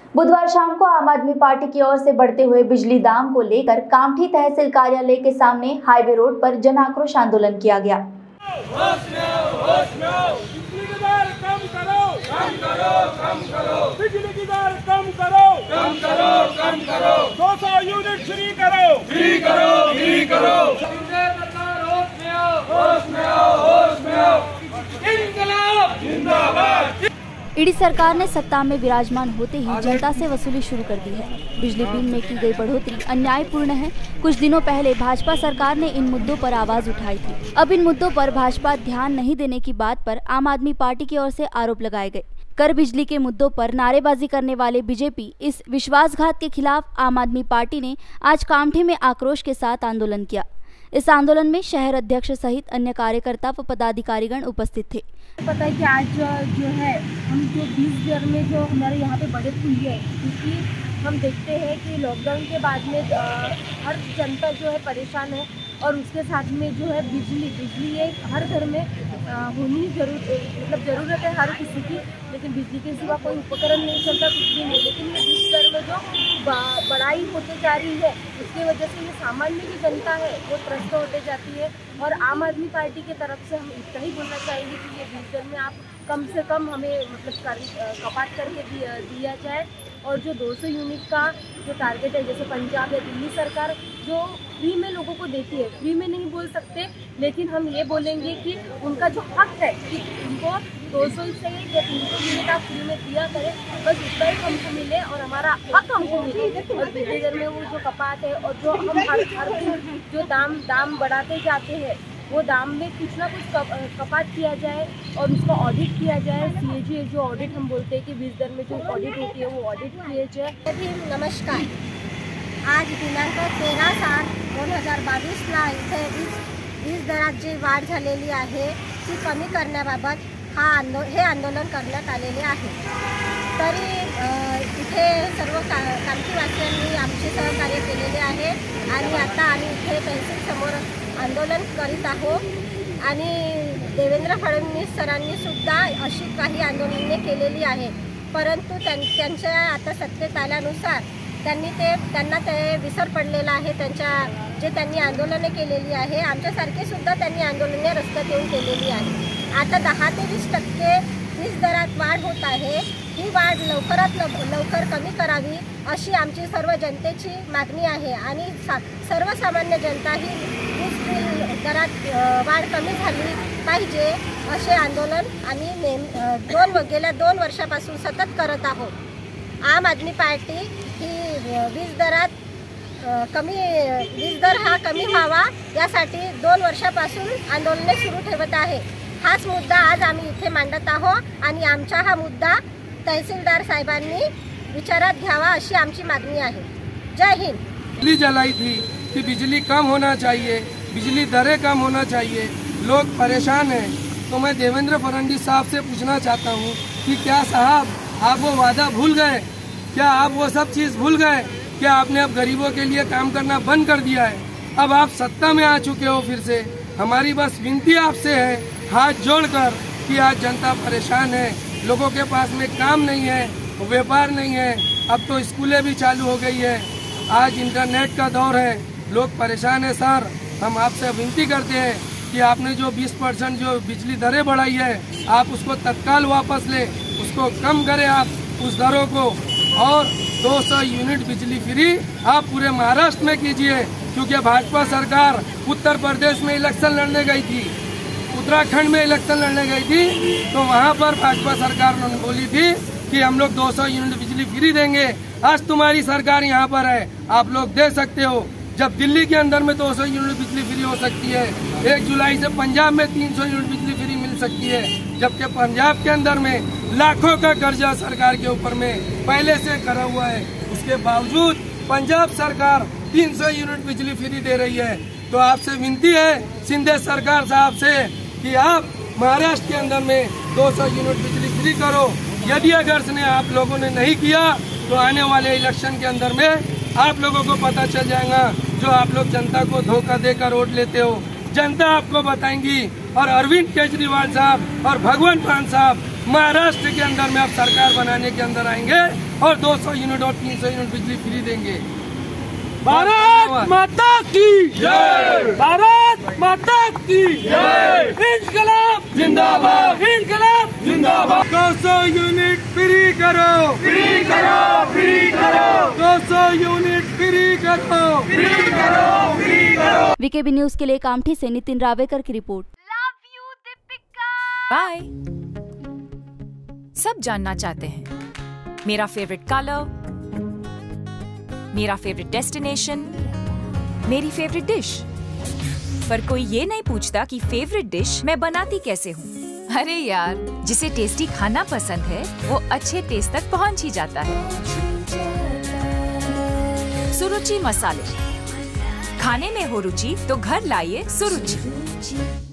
बुधवार शाम को आम आदमी पार्टी की ओर से बढ़ते हुए बिजली दाम को लेकर कामठी तहसील कार्यालय के सामने हाईवे रोड पर जन आक्रोश आंदोलन किया गया। बिजली की दर कम करो, 200 यूनिट फ्री करो। ईडी सरकार ने सत्ता में विराजमान होते ही जनता से वसूली शुरू कर दी है। बिजली बिल में की गई बढ़ोतरी अन्यायपूर्ण है। कुछ दिनों पहले भाजपा सरकार ने इन मुद्दों पर आवाज उठाई थी। अब इन मुद्दों पर भाजपा ध्यान नहीं देने की बात पर आम आदमी पार्टी की ओर से आरोप लगाए गए। कर बिजली के मुद्दों पर नारेबाजी करने वाले बीजेपी इस विश्वासघात के खिलाफ आम आदमी पार्टी ने आज कामठी में आक्रोश के साथ आंदोलन किया। इस आंदोलन में शहर अध्यक्ष सहित अन्य कार्यकर्ता व पदाधिकारीगण उपस्थित थे। पता है कि आज जो है हम जो 20 घर में जो हमारे यहाँ पे बढ़त हुई है, क्योंकि हम देखते हैं कि लॉकडाउन के बाद में हर जनता जो है परेशान है और उसके साथ में जो है बिजली एक हर घर में होनी ज़रूरत है हर किसी की, लेकिन बिजली के सिवा कोई उपकरण नहीं चलता, कुछ भी नहीं। लेकिन ये 20 घर में जो बढ़ाई होती जा रही है उसकी वजह से ये सामान्य की जनता है वो त्रस्त होते जाती है। और आम आदमी पार्टी की तरफ से हम इतना ही बोलना चाहेंगे कि ये 20 घर में आप कम से कम हमें कपात करके दिया जाए। और जो 200 यूनिट का जो टारगेट है, जैसे पंजाब या दिल्ली सरकार जो फ्री में लोगों को देती है, फ्री में नहीं बोल सकते, लेकिन हम ये बोलेंगे कि उनका जो हक है कि उनको 200 से या 300 यूनिट आप फ्री में दिया करें, बस उतना ही हमको मिले और हमारा हक हमको मिले। और बिजली दर में वो जो कपात है और जो हम हर दिन जो दाम बढ़ाते जाते हैं, वो दाम में कुछ ना कुछ कपात किया जाए और उसका ऑडिट किया जाए। CAG जो ऑडिट हम बोलते हैं कि 20 दर में जो ऑडिट होती है वो ऑडिट किया जाए। नमस्कार, आज दिनांक 13/7/2022ला इथे वीज दरात जी वाढ झालेली आहे ती कमी करण्याबाबत हे आंदोलन करण्यात आलेले आहे। तरी इथे सर्व कामठीवासियांनी आमचे सहकार्य केलेले आहे आणि आता आम्ही इथे तहसीलसमोर आंदोलन करीत आहोत आणि देवेंद्र फडणवीस सरांनी सुद्धा अशी काही आंदोलने केलेली आहे, परंतु त्यांच्या आता सत्तेत आल्यानुसार त्यांना ते विसर पडलेला आहे त्यांनी आंदोलने केलेली आहे। आमच्यासारखे सुद्धा त्यांनी आंदोलने रस्त्यात येऊन केलेली आहे। आता 10 ते 20% वीज दरात वाढ होत आहे, ही वाढ लवकरात लवकर कमी करावी अशी आमची सर्व जनतेची मागणी आहे आणि सर्वसामान्य जनता ही वीज बिल दरात वाढ कमी झाली पाहिजे असे आंदोलन आम्ही गेल्या 2 वर्षापासून सतत करत आहोत। आम आदमी पार्टी ही वीज दर हा कमी व्हावा यासाठी 2 वर्षापासून आंदोलने सुरू ठेवत आहे। हाच मुद्दा आज आम्ही इथे मांडत आहोत आणि आमचा हा मुद्दा तहसीलदार साहेबांनी विचारात घ्यावा अशी आमची मागणी आहे। जय हिंद। बिजली जलाई थी कि बिजली कम होना चाहिए, बिजली दरें कम होना चाहिए, लोग परेशान हैं। तो मैं देवेंद्र फडणवीस साहब से पूछना चाहता हूँ कि क्या साहब आप वो वादा भूल गए? क्या आप वो सब चीज़ भूल गए? क्या आपने अब गरीबों के लिए काम करना बंद कर दिया है? अब आप सत्ता में आ चुके हो फिर से। हमारी बस विनती आपसे है हाथ जोड़कर कि आज जनता परेशान है, लोगों के पास में काम नहीं है, व्यापार नहीं है, अब तो स्कूलें भी चालू हो गई है, आज इंटरनेट का दौर है, लोग परेशान है। सर, हम आपसे विनती करते हैं कि आपने जो 20% जो बिजली दरें बढ़ाई है आप उसको तत्काल वापस ले, उसको कम करें आप उस दरों को, और 200 यूनिट बिजली फ्री आप पूरे महाराष्ट्र में कीजिए। क्योंकि भाजपा सरकार उत्तर प्रदेश में इलेक्शन लड़ने गई थी, उत्तराखंड में इलेक्शन लड़ने गई थी, तो वहाँ पर भाजपा सरकार ने बोली थी कि हम लोग 200 यूनिट बिजली फ्री देंगे। आज तुम्हारी सरकार यहाँ पर है, आप लोग दे सकते हो। जब दिल्ली के अंदर में 200 यूनिट बिजली फ्री हो सकती है, 1 जुलाई से पंजाब में 300 यूनिट बिजली फ्री मिल सकती है, जबकि पंजाब के अंदर में लाखों का कर्जा सरकार के ऊपर में पहले से करा हुआ है, उसके बावजूद पंजाब सरकार 300 यूनिट बिजली फ्री दे रही है। तो आपसे विनती है शिंदे सरकार साहब से कि आप महाराष्ट्र के अंदर में 200 यूनिट बिजली फ्री करो। यदि अगर ने आप लोगों ने नहीं किया तो आने वाले इलेक्शन के अंदर में आप लोगों को पता चल जाएगा जो आप लोग जनता को धोखा देकर वोट लेते हो, जनता आपको बताएंगी। और अरविंद केजरीवाल साहब और भगवंत मान साहब महाराष्ट्र के अंदर में अब सरकार बनाने के अंदर आएंगे और 200 यूनिट और 300 यूनिट बिजली फ्री देंगे। भारत माता की जय, भारत माता की जय, इनकलाब जिंदाबाद, इनकलाब जिंदाबाद। 200 यूनिट फ्री करो, फ्री करो, फ्री करो, 200 यूनिट फ्री करो, फ्री करो, फ्री करो। वीकेबी न्यूज के लिए कामठी से नितिन रावेकर की रिपोर्ट। बाय। सब जानना चाहते हैं मेरा फेवरेट कलर, मेरा फेवरेट डेस्टिनेशन, मेरी फेवरेट डिश, पर कोई ये नहीं पूछता कि फेवरेट डिश मैं बनाती कैसे हूँ। अरे यार, जिसे टेस्टी खाना पसंद है वो अच्छे टेस्ट तक पहुँच ही जाता है। सुरुचि मसाले, खाने में हो रुचि तो घर लाइए सुरुचि।